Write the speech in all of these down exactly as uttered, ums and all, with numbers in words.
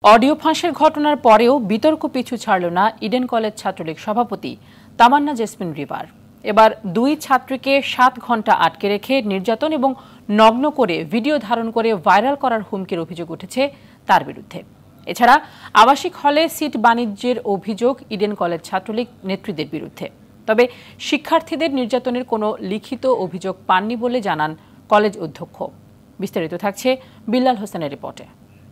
Audio ফাঁসের ঘটনার পরেও বিতর্ক পিছু ছাড়ল না ইডেন কলেজ ছাত্রলীগ সভাপতি তামান্না জেসমিন রিবার। এবার দুই ছাত্রীকে সাত ঘন্টা আটকে রেখে নির্যাতন এবং নগ্ন করে ভিডিও ধারণ করে ভাইরাল করার হুমকির অভিযোগ উঠেছে তার বিরুদ্ধে। এছাড়া আবাসিক হলে সিট বাণিজ্যের অভিযোগ ইডেন কলেজ ছাত্রলীগ নেতৃত্বের বিরুদ্ধে। তবে শিক্ষার্থীদের নির্যাতনের কোনো লিখিত অভিযোগ পাননি বলে জানান কলেজ অধ্যক্ষ। বিস্তারিত থাকছে বিল্লাল হোসেনের রিপোর্টে।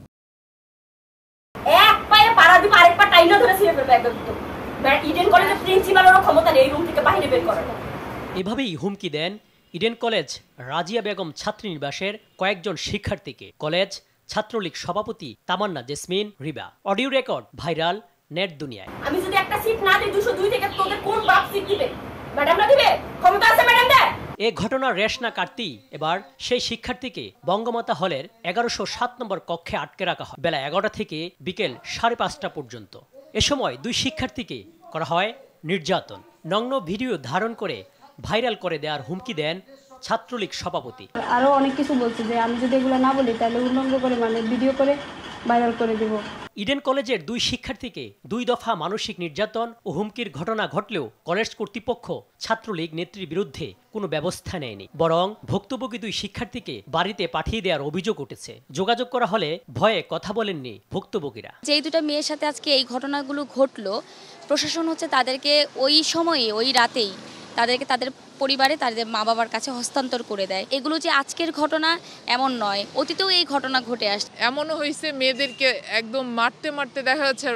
এভাবেই হুমকি দেন ইডেন কলেজ রাজিয়া বেগম ছাত্রীনিবাসের কয়েকজন শিক্ষার্থীকে কলেজ ছাত্রলীগ সভাপতি Tamanna Jesmin Riba. Audio record viral net দুনিয়ায়। আমি যদি একটা সিট না দিই দুইশো দুই থেকে তোদের কোন বাপ সিট দিবে? ম্যাডামরা দিবে? ক্ষমতা আছে ম্যাডাম দেয়। এই ঘটনার রেশ না কাটতেই এবার সেই শিক্ষার্থীকে বঙ্গমাতা হলের এগারোশো সাত নম্বর কক্ষে আটকে রাখা হয় বেলা এগারোটা থেকে বিকেল সাড়ে পাঁচটা পর্যন্ত। এ সময় দুই শিক্ষার্থীকে করা হয় নির্যাতন। নগ্ন ভিডিও ধারণ করে ভাইরাল করে দেওয়ার হুমকি দেন ছাত্রলীগ সভাপতি। আরো অনেক কিছু বলছে যে আমি যদি এগুলো না বলি তাহলে উল্লঙ্ঘ করে মানে ভিডিও করে ভাইরাল করে দেব। ইডেন কলেজের দুই শিক্ষার্থীকে দুই দফা মানসিক নির্যাতন ও হুমকির ঘটনা ঘটলেও কলেজ কর্তৃপক্ষ ছাত্রলীগ নেত্রীর বিরুদ্ধে কোনো ব্যবস্থা নেয়নি, বরং ভুক্তভোগী দুই শিক্ষার্থীকে বাড়িতে পাঠিয়ে দেওয়ার অভিযোগ উঠেছে। যোগাযোগ করা হলে ভয়ে কথা বলেননি ভুক্তভোগীরা। যেই দুটো মেয়ের সাথে আজকে এই ঘটনাগুলো ঘটলো, প্রশাসন হচ্ছে তাদেরকে ওই সময়ে ওই রাতেই তাদেরকে তাদের পরিবারে তাদের মা বাবার কাছে হস্তান্তর করে দেয়। এগুলো যে আজকের ঘটনা এমন নয়, অতীতেও এই ঘটনা ঘটে আসছে। এমনও হয়েছে মেয়েদেরকে একদম মারতে মারতে দেখা যাচ্ছে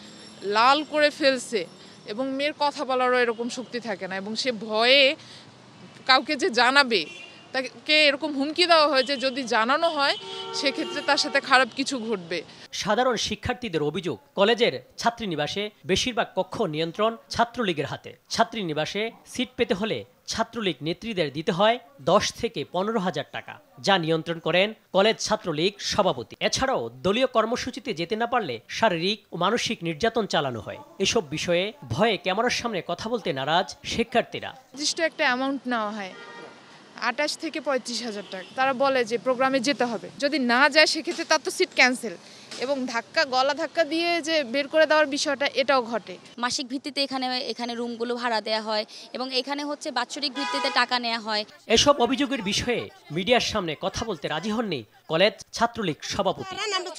লাল করে ফেলছে এবং মেয়ের কথা বলারও এরকম শক্তি থাকে না এবং সে ভয়ে কাউকে যে জানাবে তাকে এরকম হুমকি দেওয়া হয় যে যদি জানানো হয় সেক্ষেত্রে তার সাথে খারাপ কিছু ঘটবে। সাধারণ শিক্ষার্থীদের অভিযোগ, কলেজের ছাত্রীনিবাসে বেশিরভাগ কক্ষ নিয়ন্ত্রণ ছাত্রলীগের হাতে। ছাত্রীনিবাসে সিট পেতে হলে ছাত্রলীগ নেত্রীদের দিতে হয় দশ থেকে পনেরো হাজার টাকা, যা নিয়ন্ত্রণ করেন কলেজ ছাত্রলীগ সভাপতি। এছাড়াও দলীয় কর্মসূচিতে যেতে না পারলে শারীরিক ও মানসিক নির্যাতন চালানো হয়। এসব বিষয়ে ভয়ে ক্যামেরার সামনে কথা বলতে নারাজ শিক্ষার্থীরা। নির্দিষ্ট একটা অ্যামাউন্ট নেওয়া হয় আটাশ থেকে পঁয়ত্রিশ হাজার টাকা। তারা বলে যে প্রোগ্রামে যেতে হবে, যদি না যায় সেক্ষেত্রে তার তো সিট ক্যান্সেল এবং ধাক্কা গলা ধাক্কা দিয়ে যে বের করে দেওয়ার বিষয়টা এটাও ঘটে। মাসিক ভিত্তিতে এখানে এখানে রুমগুলো ভাড়া দেওয়া হয় এবং এখানে হচ্ছে বাৎসরিক ভিত্তিতে টাকা নেওয়া হয়। এসব অভিযোগের বিষয়ে মিডিয়ার সামনে কথা বলতে রাজি হননি কলেজ ছাত্রলীগ সভাপতি।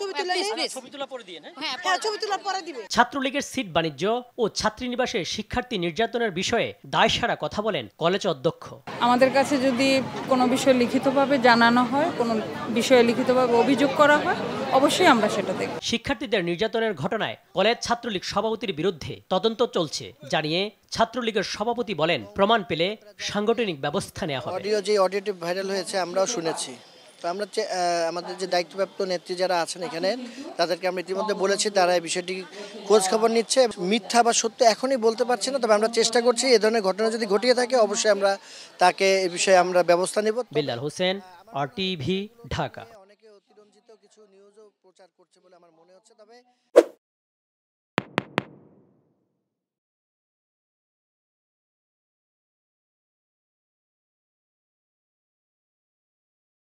ছাত্রলীগের সিট বাণিজ্য ও ছাত্রীনিবাসে শিক্ষার্থী নির্যাতনের বিষয়ে দায়সারা কথা বলেন কলেজ অধ্যক্ষ। আমাদের কাছে যদি কোনো বিষয় লিখিতভাবে জানানো হয়, কোনো বিষয়ে লিখিতভাবে অভিযোগ করা হয়, অবশ্যই আমরা সেটা দেখব। শিক্ষার্থীদের নির্যাতনের ঘটনায় কলেজ ছাত্রলীগ সভাপতির বিরুদ্ধে তদন্ত চলছে জানিয়ে ছাত্রলীগের সভাপতি বলেন, প্রমাণ পেলে সাংগঠনিক ব্যবস্থা নেওয়া হবে। অডিও যে অডিওটি ভাইরাল হয়েছে আমরাও শুনেছি। তো আমরা আমাদের যে দায়িত্বপ্রাপ্ত নেত্রী যারা আছেন এখানে তাদেরকে আমরা ইতিমধ্যে বলেছি, তারা এই বিষয়টি খোঁজ খবর নিচ্ছে। মিথ্যা বা সত্য এখনই বলতে পারছি না, তবে আমরা চেষ্টা করছি এ ধরনের ঘটনা যদি ঘটিয়ে থাকে অবশ্যই আমরা তাকে এই বিষয়ে আমরা ব্যবস্থা নেব। বিল্লাল হোসেন, আরটিভি, ঢাকা। অনেকে অতিরঞ্জিত কিছু নিউজও প্রচার করছে বলে আমার মনে হচ্ছে। তবে